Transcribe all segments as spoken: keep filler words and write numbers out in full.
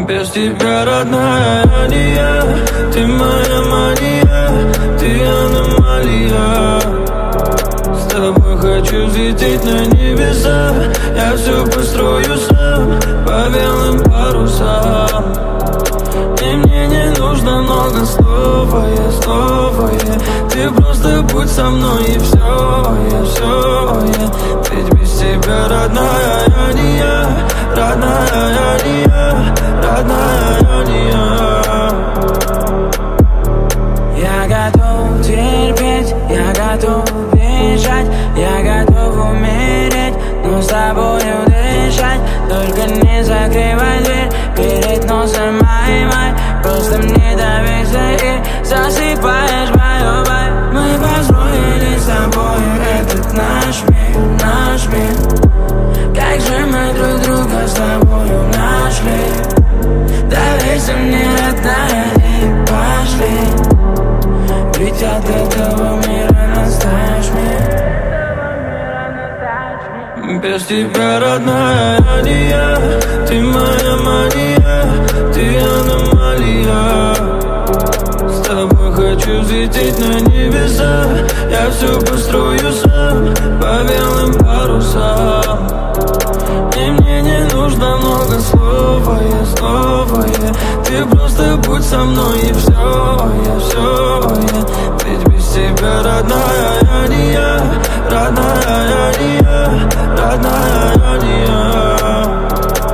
Без тебя, родная, я не я. Ты моя мания, ты аномалия. С тобой хочу взлететь на небеса. Я все построю сам по белым парусам. И мне не нужно много слов, а я снова я. Ты просто будь со мной и все, я все я. Ведь без тебя, родная, я не я. Родная, я не я. Родная, я не я. Я готов терпеть, я готов бежать, я готов умереть, но с тобою дышать. Только не закрывай дверь перед носом, май-май. Просто мне доверься и засыпаешь мою боль. Мы построили с тобою этот наш мир, наш мир. Как же мы друг друга с тобою нашли. Доверься мне, родная, и пошли. Ведь от этого мира настаешь мир. Без тебя, родная, я не я. Ты моя мания, ты аномалия. С тобой хочу взлететь на небеса. Я все построю сам по белым парусам. И мне не нужно много слов, а я снова я. Ты просто будь со мной и все, я все я. Ведь без тебя, родная, я не я. Родная, я не я. Родная, я не я.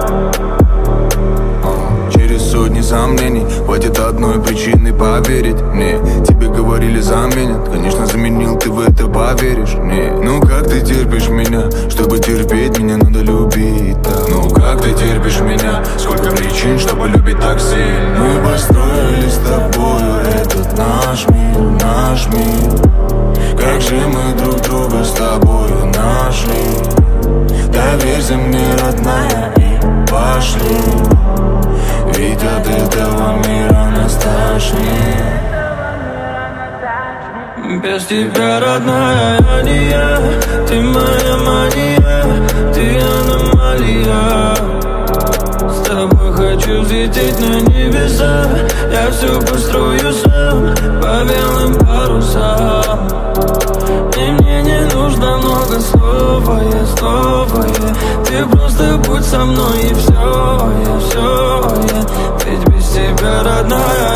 Через сотни сомнений хватит одной причины поверить мне. Тебе говорили заменят, конечно заменил, ты в это поверишь мне. Ну как ты терпишь меня? Чтобы терпеть меня надо любить так. Ну как ты терпишь меня? Сколько причин, чтобы любить так сильно. Мы построили с тобою этот наш мир, наш мир. Как же мы друг друга с тобою нашли. Доверься мне, родная, и пошли. Ведь от этого мира нас тошнит. Без тебя, родная, я не я. Ты моя мания, ты аномалия. С тобой хочу взлететь на небеса. Я все построю сам по белым парусам. И мне не нужно много слов, а я снова я. Ты просто будь со мной и все, я все я. Ведь без тебя, родная,